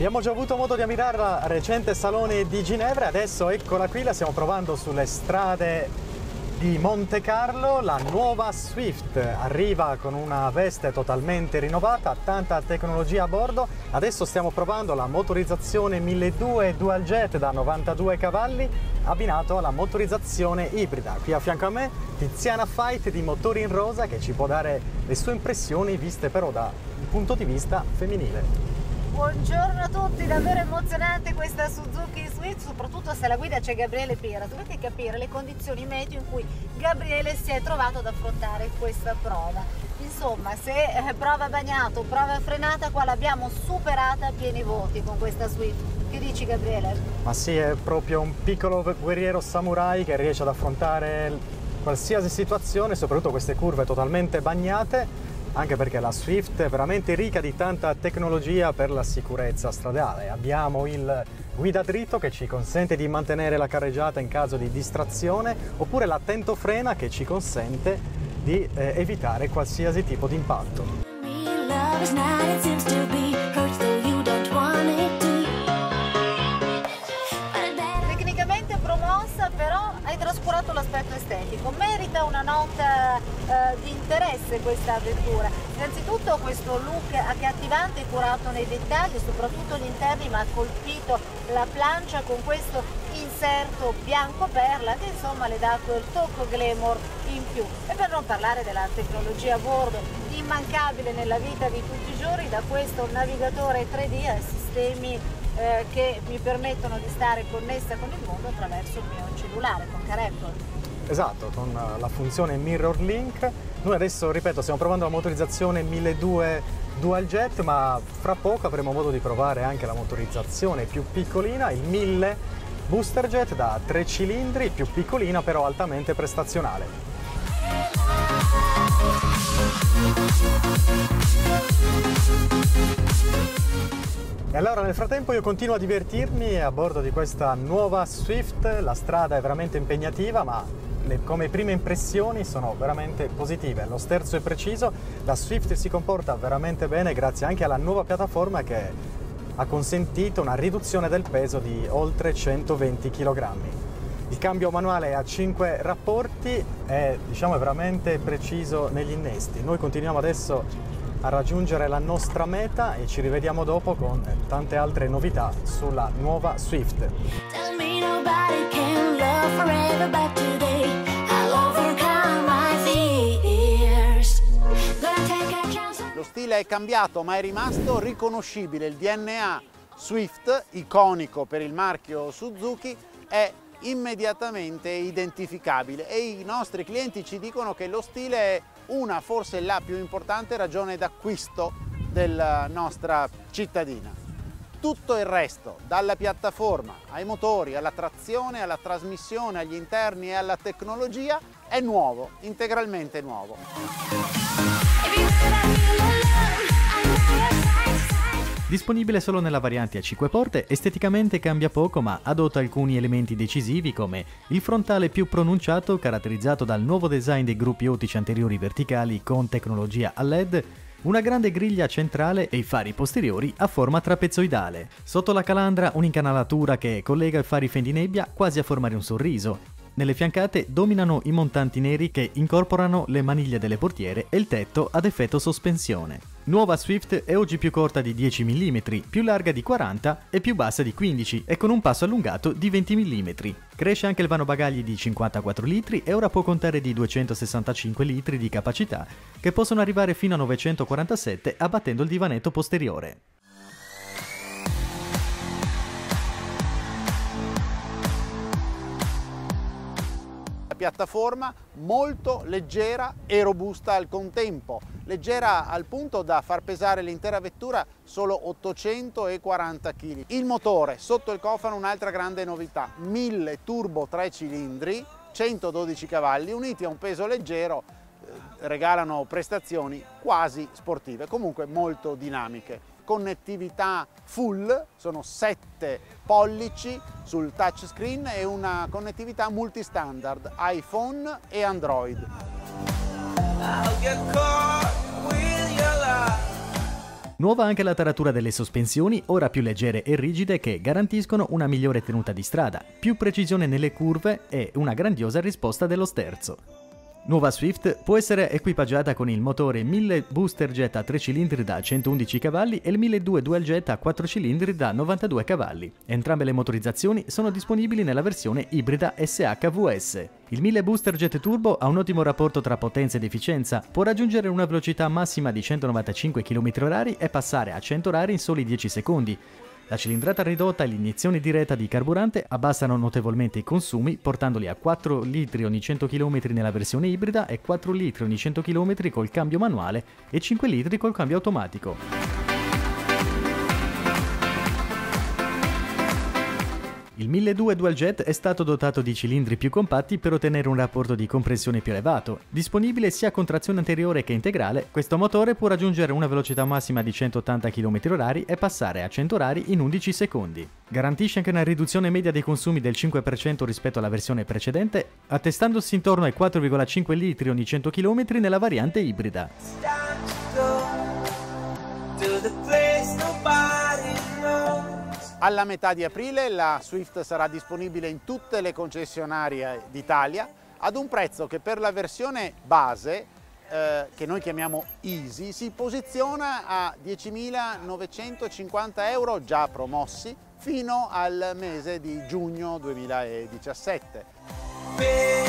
Abbiamo già avuto modo di ammirarla al recente Salone di Ginevra, adesso eccola qui, la stiamo provando sulle strade di Monte Carlo. La nuova Swift arriva con una veste totalmente rinnovata, tanta tecnologia a bordo. Adesso stiamo provando la motorizzazione 1200 Dual Jet da 92 cavalli abbinato alla motorizzazione ibrida. Qui a fianco a me Tiziana Fait di Motori in Rosa, che ci può dare le sue impressioni viste però da un punto di vista femminile. Buongiorno a tutti, davvero emozionante questa Suzuki Swift, soprattutto se alla guida c'è Gabriele Pera. Dovete capire le condizioni meteo in cui Gabriele si è trovato ad affrontare questa prova. Insomma, se prova bagnato, prova frenata, qua l'abbiamo superata a pieni voti con questa Swift. Che dici, Gabriele? Ma sì, è proprio un piccolo guerriero samurai che riesce ad affrontare qualsiasi situazione, soprattutto queste curve totalmente bagnate, anche perché la Swift è veramente ricca di tanta tecnologia per la sicurezza stradale. Abbiamo il guida dritto che ci consente di mantenere la carreggiata in caso di distrazione, oppure l'attento frena che ci consente di evitare qualsiasi tipo di impatto. Tecnicamente promossa, però hai trascurato l'aspetto estetico. Merita una nota di interesse questa vettura. Innanzitutto questo look accattivante, curato nei dettagli, soprattutto gli interni, ma ha colpito la plancia con questo inserto bianco perla che insomma le dà quel tocco glamour in più. E per non parlare della tecnologia a bordo, immancabile nella vita di tutti i giorni, da questo navigatore 3D a sistemi che mi permettono di stare connessa con il mondo attraverso il mio cellulare con CarApple. Esatto, con la funzione Mirror Link. Noi adesso, ripeto, stiamo provando la motorizzazione 1200 Dual Jet, ma fra poco avremo modo di provare anche la motorizzazione più piccolina, il 1000 Booster Jet da 3 cilindri, più piccolina però altamente prestazionale. E allora nel frattempo io continuo a divertirmi a bordo di questa nuova Swift. La strada è veramente impegnativa, ma come prime impressioni sono veramente positive. Lo sterzo è preciso, la Swift si comporta veramente bene grazie anche alla nuova piattaforma che ha consentito una riduzione del peso di oltre 120 kg. Il cambio manuale a 5 rapporti è, diciamo, veramente preciso negli innesti. Noi continuiamo adesso a raggiungere la nostra meta e ci rivediamo dopo con tante altre novità sulla nuova Swift. Lo stile è cambiato, ma è rimasto riconoscibile. Il DNA Swift, iconico per il marchio Suzuki, è immediatamente identificabile e i nostri clienti ci dicono che lo stile è forse la più importante ragione d'acquisto della nostra cittadina. Tutto il resto, dalla piattaforma ai motori, alla trazione, alla trasmissione, agli interni e alla tecnologia, è nuovo, integralmente nuovo. Disponibile solo nella variante a 5 porte, esteticamente cambia poco ma adotta alcuni elementi decisivi come il frontale più pronunciato caratterizzato dal nuovo design dei gruppi ottici anteriori verticali con tecnologia a LED, una grande griglia centrale e i fari posteriori a forma trapezoidale. Sotto la calandra un'incanalatura che collega i fari fendinebbia quasi a formare un sorriso. Nelle fiancate dominano i montanti neri che incorporano le maniglie delle portiere e il tetto ad effetto sospensione. Nuova Swift è oggi più corta di 10 mm, più larga di 40 e più bassa di 15 e con un passo allungato di 20 mm. Cresce anche il vano bagagli di 54 litri e ora può contare di 265 litri di capacità che possono arrivare fino a 947 abbattendo il divanetto posteriore. Piattaforma molto leggera e robusta al contempo, leggera al punto da far pesare l'intera vettura solo 840 kg. Il motore sotto il cofano, un'altra grande novità, 1000 turbo 3 cilindri, 112 cavalli, uniti a un peso leggero, regalano prestazioni quasi sportive, comunque molto dinamiche. Connettività full, sono 7 pollici sul touchscreen e una connettività multistandard iPhone e Android. Nuova anche la taratura delle sospensioni, ora più leggere e rigide, che garantiscono una migliore tenuta di strada, più precisione nelle curve e una grandiosa risposta dello sterzo. Nuova Swift può essere equipaggiata con il motore 1000 booster jet a 3 cilindri da 111 cavalli e il 1200 dual jet a 4 cilindri da 92 cavalli. Entrambe le motorizzazioni sono disponibili nella versione ibrida SHVS. Il 1000 booster jet turbo ha un ottimo rapporto tra potenza ed efficienza, può raggiungere una velocità massima di 195 km/h e passare a 100 orari in soli 10 secondi. La cilindrata ridotta e l'iniezione diretta di carburante abbassano notevolmente i consumi, portandoli a 4 litri ogni 100 km nella versione ibrida e 4 litri ogni 100 km col cambio manuale e 5 litri col cambio automatico. Il 1200 dual jet è stato dotato di cilindri più compatti per ottenere un rapporto di compressione più elevato. Disponibile sia con trazione anteriore che integrale, questo motore può raggiungere una velocità massima di 180 km/h e passare a 100 orari in 11 secondi. Garantisce anche una riduzione media dei consumi del 5% rispetto alla versione precedente, attestandosi intorno ai 4,5 litri ogni 100 km nella variante ibrida. Alla metà di aprile la Swift sarà disponibile in tutte le concessionarie d'Italia ad un prezzo che per la versione base, che noi chiamiamo Easy, si posiziona a 10.950 euro già promossi fino al mese di giugno 2017.